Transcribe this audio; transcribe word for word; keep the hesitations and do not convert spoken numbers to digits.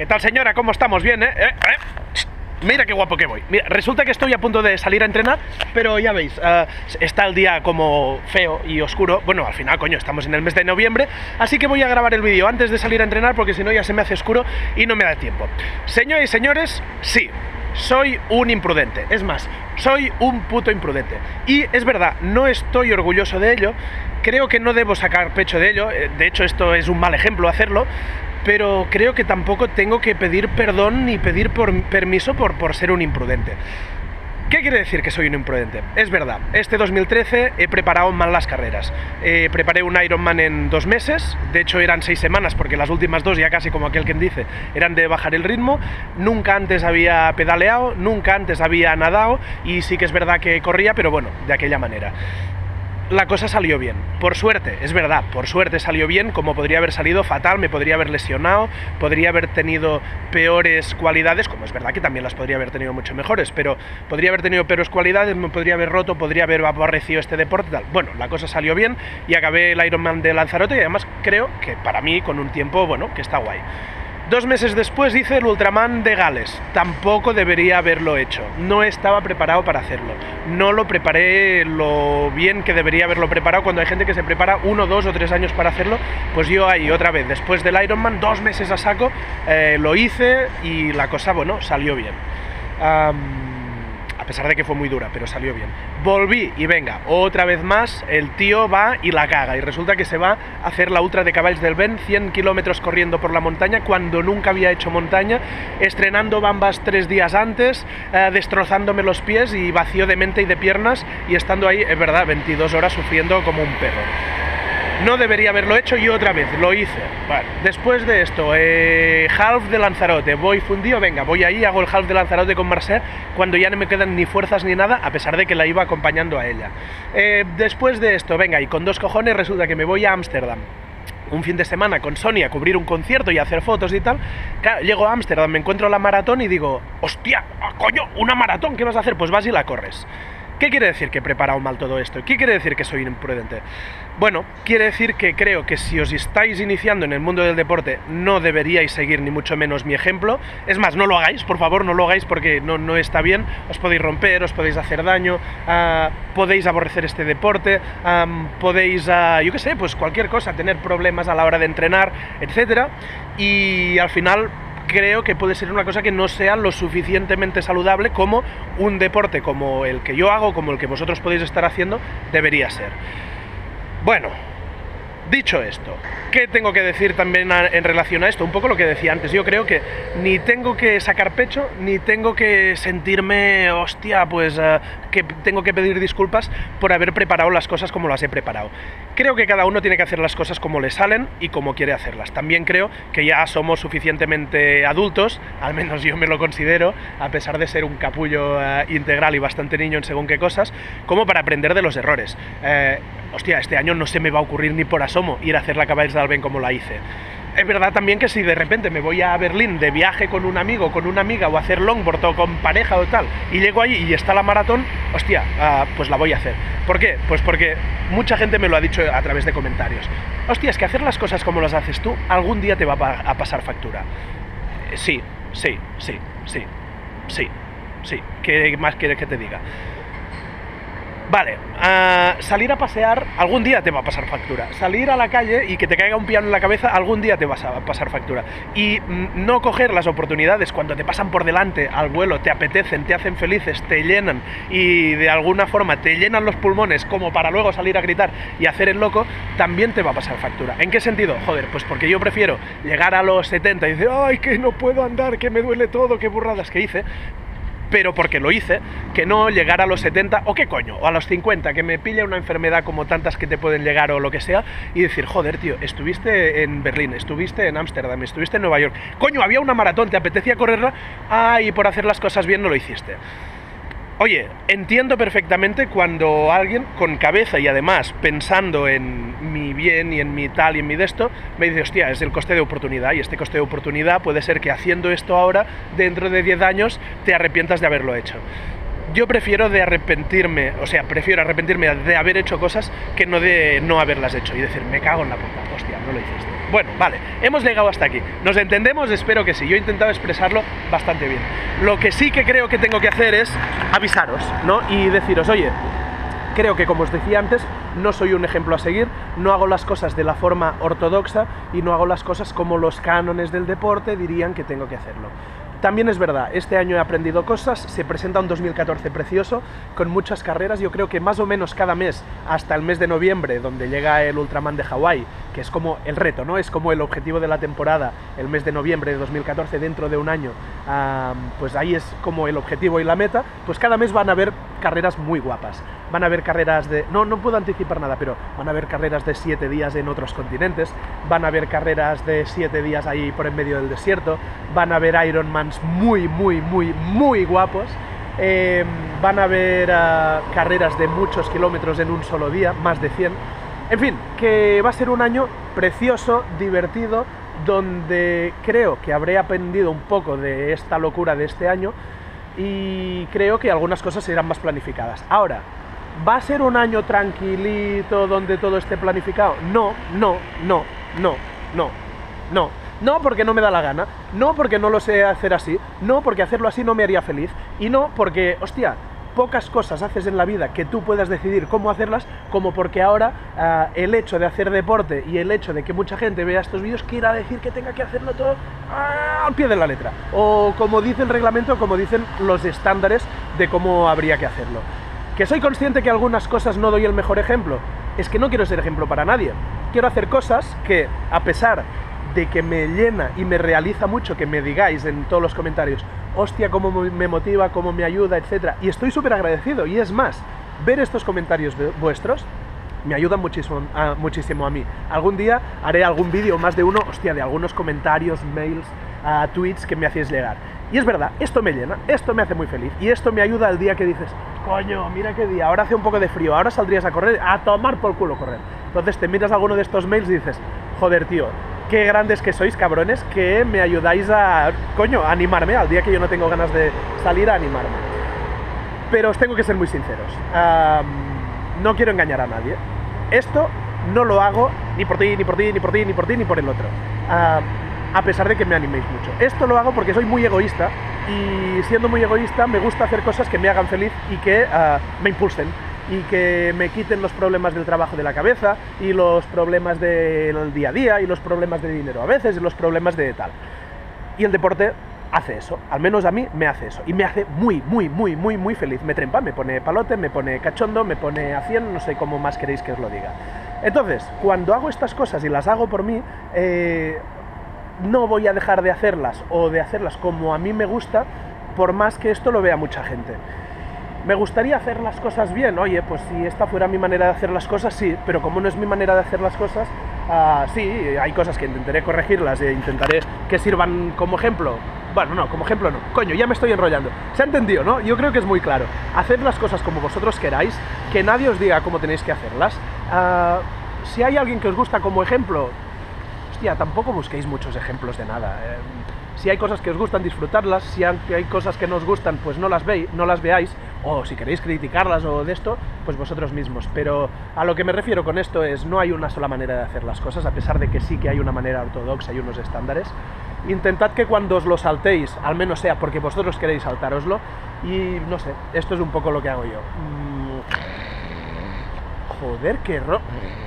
¿Qué tal, señora? ¿Cómo estamos? Bien, ¿eh? ¿Eh? ¿Eh? Mira qué guapo que voy. Mira, resulta que estoy a punto de salir a entrenar, pero ya veis, uh, está el día como feo y oscuro. Bueno, al final, coño, estamos en el mes de noviembre, así que voy a grabar el vídeo antes de salir a entrenar porque si no ya se me hace oscuro y no me da tiempo. Señores y señores, sí, soy un imprudente. Es más, soy un puto imprudente. Y es verdad, no estoy orgulloso de ello, creo que no debo sacar pecho de ello, de hecho esto es un mal ejemplo hacerlo, pero creo que tampoco tengo que pedir perdón ni pedir por, permiso por, por ser un imprudente. ¿Qué quiere decir que soy un imprudente? Es verdad, este dos mil trece he preparado mal las carreras. Eh, preparé un Ironman en dos meses, de hecho eran seis semanas porque las últimas dos, ya casi como aquel quien dice, eran de bajar el ritmo. Nunca antes había pedaleado, nunca antes había nadado y sí que es verdad que corría, pero bueno, de aquella manera. La cosa salió bien, por suerte, es verdad, por suerte salió bien, como podría haber salido fatal, me podría haber lesionado, podría haber tenido peores cualidades, como es verdad que también las podría haber tenido mucho mejores, pero podría haber tenido peores cualidades, me podría haber roto, podría haber aborrecido este deporte, tal. Bueno, la cosa salió bien y acabé el Ironman de Lanzarote y además creo que para mí con un tiempo, bueno, que está guay. Dos meses después hice el Ultraman de Gales, tampoco debería haberlo hecho, no estaba preparado para hacerlo, no lo preparé lo bien que debería haberlo preparado. Cuando hay gente que se prepara uno, dos o tres años para hacerlo, pues yo ahí otra vez, después del Ironman, dos meses a saco, eh, lo hice y la cosa, bueno, salió bien. Um, a pesar de que fue muy dura, pero salió bien. Volví y venga, otra vez más, el tío va y la caga, y resulta que se va a hacer la Ultra de Cavalls del Ben, cien kilómetros corriendo por la montaña, cuando nunca había hecho montaña, estrenando bambas tres días antes, eh, destrozándome los pies y vacío de mente y de piernas, y estando ahí, es verdad, veintidós horas sufriendo como un perro. No debería haberlo hecho y otra vez lo hice. Vale. Después de esto, eh, half de Lanzarote, voy fundido, venga, voy ahí, hago el half de Lanzarote con Marcel, cuando ya no me quedan ni fuerzas ni nada, a pesar de que la iba acompañando a ella. Eh, después de esto, venga, y con dos cojones resulta que me voy a Ámsterdam un fin de semana con Sonia a cubrir un concierto y a hacer fotos y tal. Claro, llego a Ámsterdam, me encuentro la maratón y digo, hostia, coño, una maratón, ¿qué vas a hacer? Pues vas y la corres. ¿Qué quiere decir que he preparado mal todo esto? ¿Qué quiere decir que soy imprudente? Bueno, quiere decir que creo que si os estáis iniciando en el mundo del deporte no deberíais seguir ni mucho menos mi ejemplo. Es más, no lo hagáis, por favor, no lo hagáis porque no, no está bien. Os podéis romper, os podéis hacer daño, uh, podéis aborrecer este deporte, um, podéis, uh, yo qué sé, pues cualquier cosa, tener problemas a la hora de entrenar, etcétera. Y al final creo que puede ser una cosa que no sea lo suficientemente saludable como un deporte como el que yo hago, como el que vosotros podéis estar haciendo, debería ser. Bueno, dicho esto, ¿qué tengo que decir también a, en relación a esto? Un poco lo que decía antes, yo creo que ni tengo que sacar pecho, ni tengo que sentirme, hostia, pues uh, que tengo que pedir disculpas por haber preparado las cosas como las he preparado. Creo que cada uno tiene que hacer las cosas como le salen y como quiere hacerlas. También creo que ya somos suficientemente adultos, al menos yo me lo considero, a pesar de ser un capullo uh, integral y bastante niño en según qué cosas, como para aprender de los errores. Eh, hostia, este año no se me va a ocurrir ni por asomo ir a hacer la Cavalls del Ben como la hice. Es verdad también que si de repente me voy a Berlín de viaje con un amigo, con una amiga, o a hacer longboard o con pareja o tal, y llego allí y está la maratón, hostia, uh, pues la voy a hacer. ¿Por qué? Pues porque mucha gente me lo ha dicho a través de comentarios. Hostia, es que hacer las cosas como las haces tú, algún día te va a pasar factura. Eh, sí, sí, sí, sí, sí, sí. ¿Qué más quieres que te diga? Vale, uh, salir a pasear algún día te va a pasar factura. Salir a la calle y que te caiga un piano en la cabeza algún día te va a pasar factura. Y mm, no coger las oportunidades cuando te pasan por delante al vuelo, te apetecen, te hacen felices, te llenan y de alguna forma te llenan los pulmones como para luego salir a gritar y hacer el loco, también te va a pasar factura. ¿En qué sentido? Joder, pues porque yo prefiero llegar a los setenta y decir, ay, que no puedo andar, que me duele todo, qué burradas que hice, pero porque lo hice, que no llegar a los setenta, o qué coño, o a los cincuenta, que me pilla una enfermedad como tantas que te pueden llegar o lo que sea, y decir, joder, tío, estuviste en Berlín, estuviste en Ámsterdam, estuviste en Nueva York, coño, había una maratón, te apetecía correrla, ah, y por hacer las cosas bien no lo hiciste. Oye, entiendo perfectamente cuando alguien con cabeza y además pensando en mi bien y en mi tal y en mi de esto, me dice, hostia, es el coste de oportunidad, y este coste de oportunidad puede ser que haciendo esto ahora, dentro de diez años, te arrepientas de haberlo hecho. yo prefiero de arrepentirme, o sea, prefiero arrepentirme de haber hecho cosas que no de no haberlas hecho y decir, me cago en la puta, hostia, no lo hiciste. Bueno, vale, hemos llegado hasta aquí. ¿Nos entendemos? Espero que sí. Yo he intentado expresarlo bastante bien. Lo que sí que creo que tengo que hacer es avisaros, ¿no? Y deciros, oye, creo que, como os decía antes, no soy un ejemplo a seguir, no hago las cosas de la forma ortodoxa y no hago las cosas como los cánones del deporte dirían que tengo que hacerlo. También es verdad, este año he aprendido cosas, se presenta un dos mil catorce precioso, con muchas carreras. Yo creo que más o menos cada mes, hasta el mes de noviembre, donde llega el Ultraman de Hawái, que es como el reto, ¿no? Es como el objetivo de la temporada, el mes de noviembre de dos mil catorce, dentro de un año, um, pues ahí es como el objetivo y la meta. Pues cada mes van a haber carreras muy guapas. Van a haber carreras de... No, no puedo anticipar nada, pero van a haber carreras de siete días en otros continentes, van a haber carreras de siete días ahí por en medio del desierto, van a haber Ironmans muy, muy, muy, muy guapos, eh, van a haber uh, carreras de muchos kilómetros en un solo día, más de cien. En fin, que va a ser un año precioso, divertido, donde creo que habré aprendido un poco de esta locura de este año y creo que algunas cosas serán más planificadas. Ahora, ¿va a ser un año tranquilito donde todo esté planificado? No, no, no, no, no, no. No porque no me da la gana, no porque no lo sé hacer así, no porque hacerlo así no me haría feliz, y no porque, hostia, pocas cosas haces en la vida que tú puedas decidir cómo hacerlas, como porque ahora uh, el hecho de hacer deporte y el hecho de que mucha gente vea estos vídeos quiera decir que tenga que hacerlo todo uh, al pie de la letra, o como dice el reglamento, como dicen los estándares de cómo habría que hacerlo. ¿Que soy consciente que algunas cosas no doy el mejor ejemplo? Es que no quiero ser ejemplo para nadie. Quiero hacer cosas que, a pesar de que me llena y me realiza mucho que me digáis en todos los comentarios, hostia, cómo me motiva, cómo me ayuda, etcétera. Y estoy súper agradecido. Y es más, ver estos comentarios vuestros me ayudan muchísimo a, muchísimo a mí. Algún día haré algún vídeo, más de uno, hostia, de algunos comentarios, mails, uh, tweets que me hacéis llegar. Y es verdad, esto me llena, esto me hace muy feliz. Y esto me ayuda al día que dices, coño, mira qué día, ahora hace un poco de frío, ahora saldrías a correr, a tomar por culo correr. Entonces te miras alguno de estos mails y dices, joder, tío, qué grandes que sois, cabrones, que me ayudáis a, coño, a animarme al día que yo no tengo ganas de salir, a animarme. Pero os tengo que ser muy sinceros. Um, no quiero engañar a nadie. Esto no lo hago ni por ti, ni por ti, ni por ti, ni por ti, ni por el otro. Uh, a pesar de que me animéis mucho. Esto lo hago porque soy muy egoísta y siendo muy egoísta me gusta hacer cosas que me hagan feliz y que uh, me impulsen y que me quiten los problemas del trabajo de la cabeza y los problemas del día a día y los problemas de dinero a veces y los problemas de tal. Y el deporte hace eso, al menos a mí me hace eso y me hace muy, muy, muy, muy, muy feliz. Me trempa, me pone palote, me pone cachondo, me pone a cien, no sé cómo más queréis que os lo diga. Entonces, cuando hago estas cosas y las hago por mí, eh, no voy a dejar de hacerlas o de hacerlas como a mí me gusta, por más que esto lo vea mucha gente. ¿Me gustaría hacer las cosas bien? Oye, pues si esta fuera mi manera de hacer las cosas, sí, pero como no es mi manera de hacer las cosas, uh, sí, hay cosas que intentaré corregirlas e intentaré que sirvan como ejemplo. Bueno, no, como ejemplo no. Coño, ya me estoy enrollando. ¿Se ha entendido, no? Yo creo que es muy claro. Haced las cosas como vosotros queráis, que nadie os diga cómo tenéis que hacerlas. Uh, si hay alguien que os gusta como ejemplo, hostia, tampoco busquéis muchos ejemplos de nada. Eh, si hay cosas que os gustan, disfrutarlas. Si hay cosas que no os gustan, pues no las veis, no las veáis. O si queréis criticarlas o de esto, pues vosotros mismos. Pero a lo que me refiero con esto es, no hay una sola manera de hacer las cosas, a pesar de que sí que hay una manera ortodoxa y unos estándares. Intentad que cuando os lo saltéis, al menos sea porque vosotros queréis saltároslo. Y no sé, esto es un poco lo que hago yo. Mm, joder, qué ro...